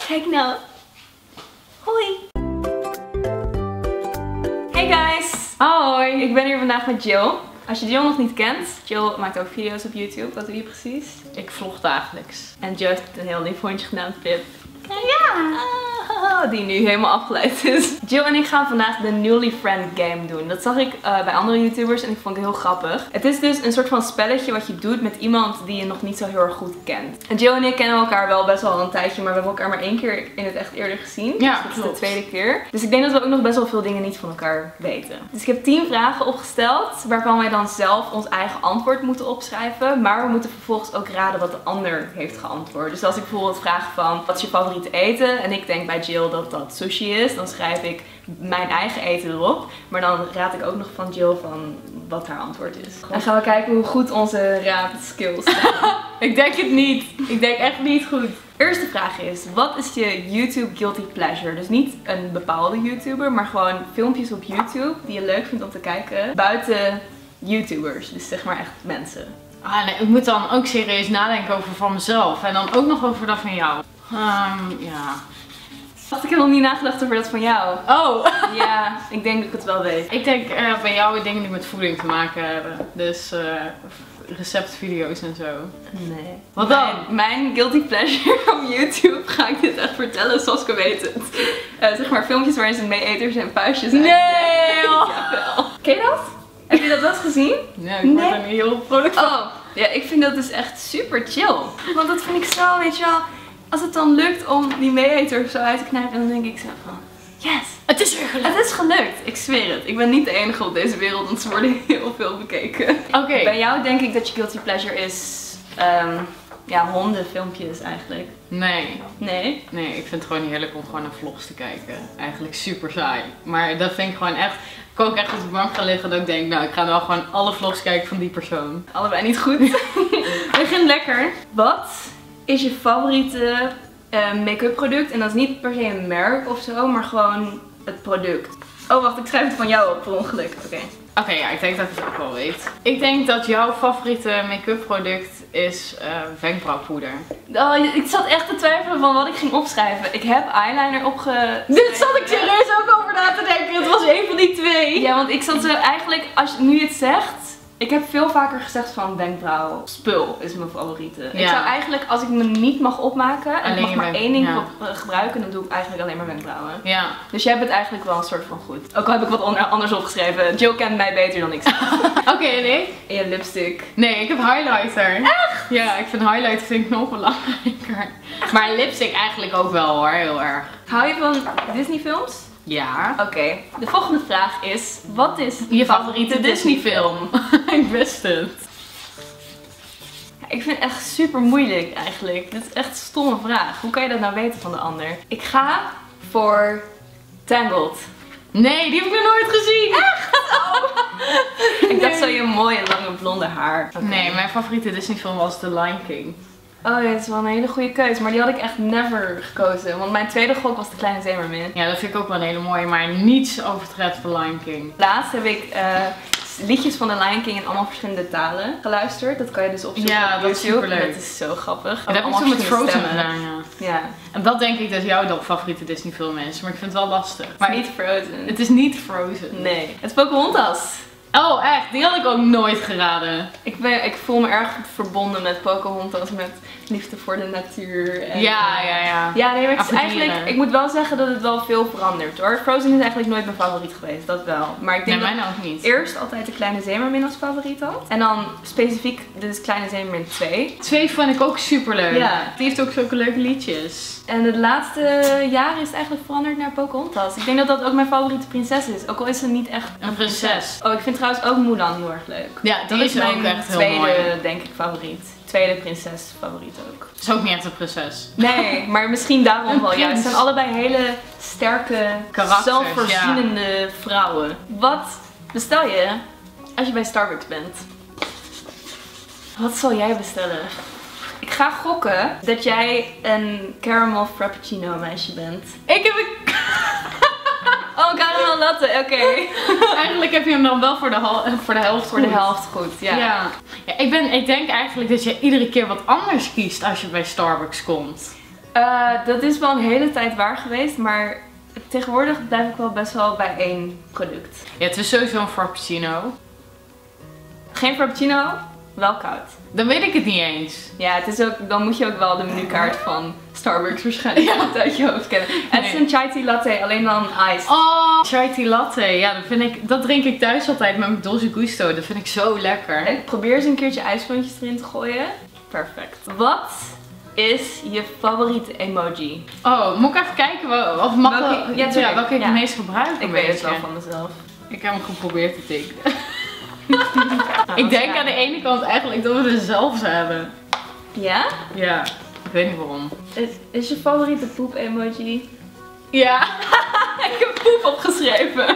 Kijk nou. Hoi. Hey guys. Hoi. Ik ben hier vandaag met Jill. Als je Jill nog niet kent, Jill maakt ook video's op YouTube. Wat doe je precies? Ik vlog dagelijks. En Jill heeft een heel lief hondje genaamd Pip. Ja! Die nu helemaal afgeleid is. Jill en ik gaan vandaag de Newly Friend game doen. Dat zag ik bij andere YouTubers en ik vond het heel grappig. Het is dus een soort van spelletje wat je doet met iemand die je nog niet zo heel erg goed kent. En Jill en ik kennen elkaar wel best wel een tijdje, maar we hebben elkaar maar 1 keer in het echt eerder gezien. Ja, dus dat is de tweede keer. Dus ik denk dat we ook nog best wel veel dingen niet van elkaar weten. Dus ik heb 10 vragen opgesteld, waarvan wij dan zelf ons eigen antwoord moeten opschrijven. Maar we moeten vervolgens ook raden wat de ander heeft geantwoord. Dus als ik bijvoorbeeld vraag van, wat is je favoriete eten? En ik denk bij Jill dat dat sushi is, dan schrijf ik mijn eigen eten erop. Maar dan raad ik ook nog van Jill van wat haar antwoord is. En gaan we kijken hoe goed onze raadskills zijn. Ik denk het niet. Ik denk echt niet goed. Eerste vraag is, wat is je YouTube guilty pleasure? Dus niet een bepaalde YouTuber, maar gewoon filmpjes op YouTube die je leuk vindt om te kijken buiten YouTubers. Dus zeg maar echt mensen. Ah, nee, ik moet dan ook serieus nadenken over van mezelf. En dan ook nog over dat van jou. Ja. Wacht, ik heb nog niet nagedacht over dat van jou. Oh! Ja, ik denk dat ik het wel weet. Ik denk bij jou dingen die met voeding te maken hebben. Dus receptvideo's en zo. Nee. Wat dan? Mijn guilty pleasure op YouTube, ga ik dit echt vertellen zoals ik weet het. Zeg maar filmpjes waarin ze meeeters en puistjes Nee! Jawel. Ken je dat? Heb je dat wel eens gezien? Nee, ik word er niet heel vrolijk van. Oh, ja, ik vind dat dus echt super chill. Want dat vind ik zo, weet je wel, als het dan lukt om die meeeter zo uit te knijpen, dan denk ik zo van, yes! Het is weer gelukt! Het is gelukt, ik zweer het. Ik ben niet de enige op deze wereld, want ze worden heel veel bekeken. Oké. Bij jou denk ik dat je guilty pleasure is, ja, hondenfilmpjes eigenlijk. Nee. Nee? Nee, ik vind het gewoon heerlijk om gewoon naar vlogs te kijken. Eigenlijk super saai. Maar dat vind ik gewoon echt... Ik kan ook echt op de bank gaan liggen dat ik denk, nou ik ga wel gewoon alle vlogs kijken van die persoon. Allebei niet goed. Begin lekker. Wat is je favoriete make-up product? En dat is niet per se een merk of zo, maar gewoon het product. Oh wacht, ik schrijf het van jou op per ongeluk. Oké, ja, ik denk dat ik het ook wel weet. Ik denk dat jouw favoriete make-up product is wenkbrauwpoeder. Oh, ik zat echt te twijfelen van wat ik ging opschrijven. Ik heb eyeliner opgeschreven. Dit zat ik serieus ook over na te denken. Het was één van die twee. Ja, want ik zat zo eigenlijk, als je nu het zegt... Ik heb veel vaker gezegd van wenkbrauwspul is mijn favoriete. Ja. Ik zou eigenlijk, als ik me niet mag opmaken en ik mag maar 1 ding gebruiken, dan doe ik eigenlijk alleen maar wenkbrauwen. Ja. Dus jij hebt het eigenlijk wel een soort van goed. Ook al heb ik wat anders opgeschreven. Jill kent mij beter dan ik. Oké, en ik? En je lipstick. Nee, ik heb highlighter. Echt? Ja, ik vind highlighter vind ik nog belangrijker. Maar lipstick eigenlijk ook wel hoor, heel erg. Hou je van Disney films? Ja. Oké, de volgende vraag is, wat is je favoriete Disney film? Ik wist het. Ja, ik vind het echt super moeilijk eigenlijk. Dit is echt een stomme vraag. Hoe kan je dat nou weten van de ander? Ik ga voor Tangled. Nee, die heb ik nog nooit gezien. Echt? Oh. Ik dacht zo je mooie lange blonde haar. Okay. Nee, mijn favoriete Disney film was The Lion King. Oh ja, dat is wel een hele goede keuze, maar die had ik echt never gekozen. Want mijn tweede gok was De Kleine Zeemermin. Ja, dat vind ik ook wel een hele mooie, maar niets overtreft The Lion King. Laatst heb ik liedjes van The Lion King in allemaal verschillende talen geluisterd. Dat kan je dus opzoeken op YouTube. Dat is superleuk. Dat is zo grappig. Ja, dat heb ik zo met Frozen gedaan, ja. En dat denk ik dat jouw favoriete Disney film is, maar ik vind het wel lastig. Maar niet Frozen. Het is niet Frozen. Nee. Het is Pocahontas. Oh echt? Die had ik ook nooit geraden. Ik voel me erg verbonden met Pocahontas, met liefde voor de natuur. En, ja. Ja, nee, maar het is eigenlijk, ik moet wel zeggen dat het wel veel verandert hoor. Frozen is eigenlijk nooit mijn favoriet geweest, dat wel. Maar ik denk nee, mij ook niet. Eerst altijd De Kleine Zeemermin als favoriet had. En dan specifiek de Kleine Zeemermin 2. 2 vond ik ook super leuk. Ja. Die heeft ook zulke leuke liedjes. En de laatste jaren is het eigenlijk veranderd naar Pocahontas. Ik denk dat dat ook mijn favoriete prinses is. Ook al is ze niet echt een prinses. Oh, ik vind trouwens ook Mulan heel erg leuk. Ja, die is mijn ook echt heel tweede, mooi. Denk ik, favoriet. Tweede prinses favoriet ook. Is ook niet echt een prinses. Nee, maar misschien daarom wel. Ja, het zijn allebei hele sterke, zelfvoorzienende vrouwen. Wat bestel je als je bij Starbucks bent? Wat zal jij bestellen? Ik ga gokken dat jij een caramel frappuccino meisje bent. Ik heb een... Oh, caramel latte, oké. Eigenlijk heb je hem dan wel voor de helft Voor de helft goed, ja. Ja, ik denk eigenlijk dat je iedere keer wat anders kiest als je bij Starbucks komt. Dat is wel een hele tijd waar geweest, maar tegenwoordig blijf ik wel best wel bij één product. Ja, het is sowieso een frappuccino. Geen frappuccino, wel koud. Dan weet ik het niet eens. Ja, het is ook, dan moet je ook wel de menukaart van Starbucks waarschijnlijk uit je hoofd kennen. En het is een chai tea latte, alleen dan iced. Oh, chai tea latte. Ja, dat drink ik thuis altijd met mijn Dolce Gusto. Dat vind ik zo lekker. Ik probeer eens een keertje ijsklontjes erin te gooien. Perfect. Wat is je favoriete emoji? Oh, moet ik even kijken welke ik het meest gebruik? Ik weet het wel van mezelf. Ik heb hem geprobeerd te tekenen. Ik denk aan de ene kant eigenlijk dat we dezelfde hebben. Ja? Ja, ik weet niet waarom. Is je favoriete poep emoji? Ja. Ik heb poep opgeschreven.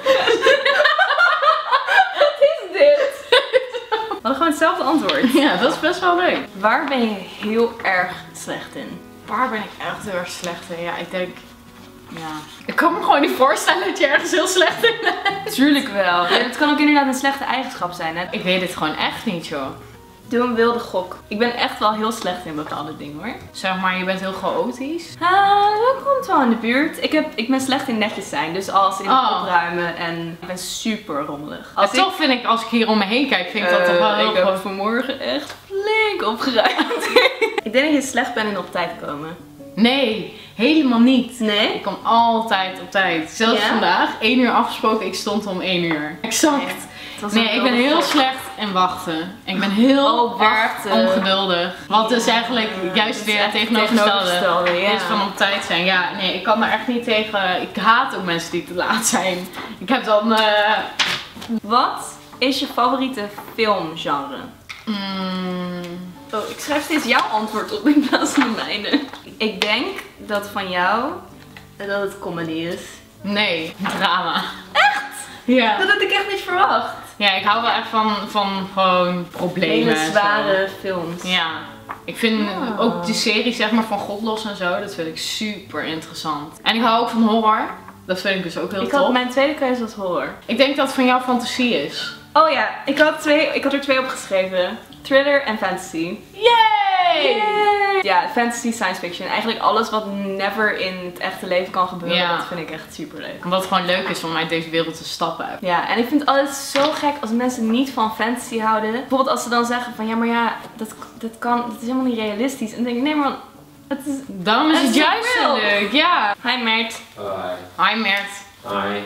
Wat is dit? We hadden gewoon hetzelfde antwoord. Ja, dat is best wel leuk. Waar ben je heel erg slecht in? Waar ben ik echt heel erg slecht in? Ja, ik denk... Ja. Ik kan me gewoon niet voorstellen dat je ergens heel slecht in bent. Tuurlijk wel. Ja, het kan ook inderdaad een slechte eigenschap zijn. Hè? Ik weet het gewoon echt niet, joh. Doe een wilde gok. Ik ben echt wel heel slecht in bepaalde dingen, hoor. Zeg maar, je bent heel chaotisch. Dat komt wel in de buurt. Ik ben slecht in netjes zijn. Dus als in opruimen en ik ben super rommelig. Toch vind ik, als ik hier om me heen kijk, vind ik dat toch wel heel Ik heb vanmorgen echt flink opgeruimd. Ik denk dat je slecht bent in op tijd komen. Nee, helemaal niet. Nee? Ik kom altijd op tijd. Zelfs vandaag, 1 uur afgesproken, ik stond om 1 uur. Exact. Nee, ik ben heel slecht in wachten. Ik ben heel erg ongeduldig. Wat dus eigenlijk juist weer het tegenovergestelde is van op tijd zijn. Ja, nee, ik kan daar echt niet tegen. Ik haat ook mensen die te laat zijn. Ik heb dan... Wat is je favoriete filmgenre? Oh, ik schrijf steeds jouw antwoord op in plaats van de mijne. Ik denk dat van jou dat het comedy is. Nee, drama. Echt? Ja. Dat had ik echt niet verwacht. Ja, ik hou wel echt van gewoon problemen. Hele zware films. Ja. Ik vind ook de serie zeg maar van Godlos en zo, dat vind ik super interessant. En ik hou ook van horror. Dat vind ik dus ook heel tof. Mijn tweede keuze was horror. Ik denk dat het van jouw fantasie is. Oh ja, ik had er 2 opgeschreven. Thriller en fantasy. Yay! Ja, fantasy, science fiction. Eigenlijk alles wat never in het echte leven kan gebeuren. Dat vind ik echt super leuk. Omdat het gewoon leuk is om uit deze wereld te stappen. Ja, en ik vind het altijd zo gek als mensen niet van fantasy houden. Bijvoorbeeld als ze dan zeggen van ja, maar ja, dat is helemaal niet realistisch. En dan denk ik, nee maar, het is... Daarom is het juist zo leuk, ja. Hi Mert. Hi. Hi Mert. Hi.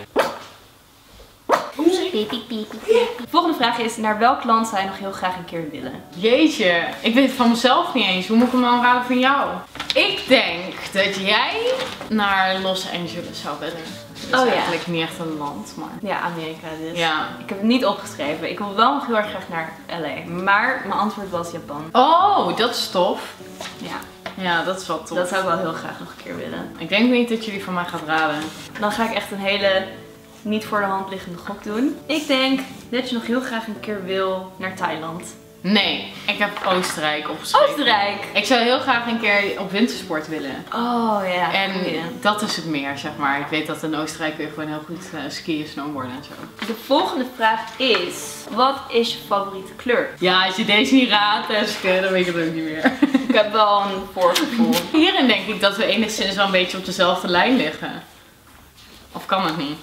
De volgende vraag is, naar welk land zou je nog heel graag een keer willen? Jeetje, ik weet het van mezelf niet eens. Hoe moet ik hem dan raden van jou? Ik denk dat jij naar Los Angeles zou willen. Dat is eigenlijk niet echt een land, maar... Ja, Amerika dus. Ja. Ik heb het niet opgeschreven. Ik wil wel nog heel erg graag naar LA. Maar mijn antwoord was Japan. Oh, dat is tof. Ja. Ja, dat is wel tof. Dat zou ik wel heel graag nog een keer willen. Ik denk niet dat jullie van mij gaat raden. Dan ga ik echt een hele niet voor de hand liggende gok doen. Ik denk dat je nog heel graag een keer wil naar Thailand. Nee, ik heb Oostenrijk opgeschreven. Oostenrijk! Ik zou heel graag een keer op wintersport willen. Oh ja. En dat is het meer, zeg maar. Ik weet dat in Oostenrijk weer gewoon heel goed skiën, snowboarden en zo. De volgende vraag is, wat is je favoriete kleur? Ja, als je deze niet raadt, Eske, dan weet ik het ook niet meer. Ik heb wel een voorgevoel. Hierin denk ik dat we enigszins wel een beetje op dezelfde lijn liggen. Of kan het niet?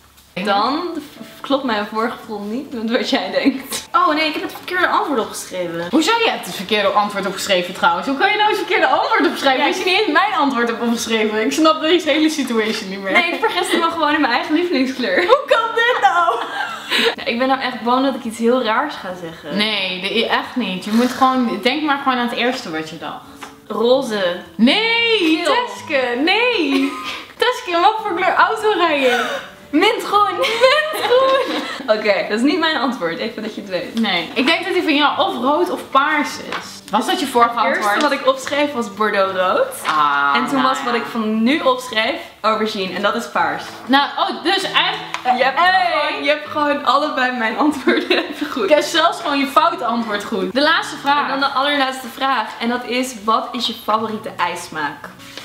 Dan klopt mijn voorgevoel niet met wat jij denkt. Oh nee, ik heb het verkeerde antwoord opgeschreven. Hoezo? Je hebt het verkeerde antwoord opgeschreven trouwens. Hoe kan je nou het verkeerde antwoord opschrijven als je niet eens mijn antwoord hebt opgeschreven? Ik snap deze hele situation niet meer. Nee, ik vergiste me gewoon in mijn eigen lievelingskleur. Hoe kan dit nou? Ja, ik ben nou echt bang dat ik iets heel raars ga zeggen. Nee, echt niet. Je moet gewoon, denk maar gewoon aan het eerste wat je dacht. Roze. Nee, Teske, nee. Teske, wat voor kleur auto rij je? Mintgroen. Mintgroen. Oké, dat is niet mijn antwoord. Even dat je het weet. Nee. Ik denk dat die van jou of rood of paars is. Was dat je vorige antwoord? Het eerste wat ik opschreef was Bordeaux rood. En toen was wat ik van nu opschreef aubergine. En dat is paars. Nou, oh, dus eigenlijk... Je hebt gewoon allebei mijn antwoorden even goed. Ik heb zelfs gewoon je foute antwoord goed. De laatste vraag. En dan de allerlaatste vraag. En dat is, wat is je favoriete ijsmaak?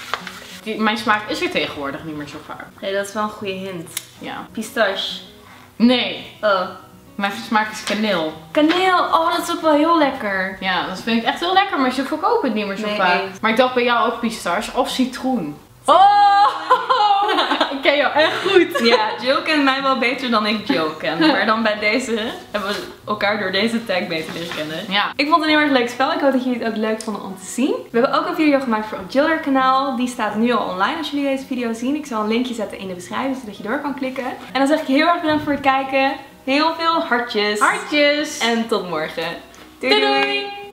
Mijn smaak is er tegenwoordig niet meer zo vaak. Nee, dat is wel een goede hint. Ja. Pistache. Nee. Oh. Mijn smaak is kaneel. Kaneel, oh dat is ook wel heel lekker. Ja, dat vind ik echt heel lekker, maar ze verkopen het niet meer zo vaak. Maar ik dacht bij jou ook pistache of citroen. Oh! Ik ken jou echt goed. Ja, Jill kent mij wel beter dan ik Jill ken. Maar dan bij deze hebben we elkaar door deze tag beter leren kennen. Ja. Ik vond het een heel erg leuk spel. Ik hoop dat jullie het ook leuk vonden om te zien. We hebben ook een video gemaakt voor op Jill kanaal. Die staat nu al online als jullie deze video zien. Ik zal een linkje zetten in de beschrijving zodat je door kan klikken. En dan zeg ik heel erg bedankt voor het kijken. Heel veel hartjes. Hartjes. En tot morgen. Doei doei.